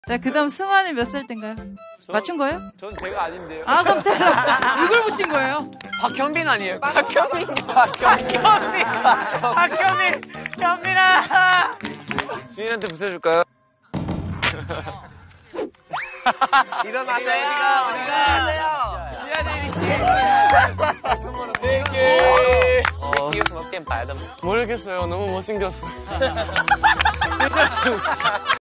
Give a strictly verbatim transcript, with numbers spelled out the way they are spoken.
자, 그 다음 승환이 몇 살 땐가요? 저, 맞춘 거예요? 전 제가 아닌데요. 아, 그럼 누굴 붙인 거예요? 박현빈 아니에요? 박현빈. 박현빈. 박현빈. 현빈아. 주인한테 붙여줄까요? 일어나세요. 일어나세요. 네 모르겠어요. 너무 못생겼어.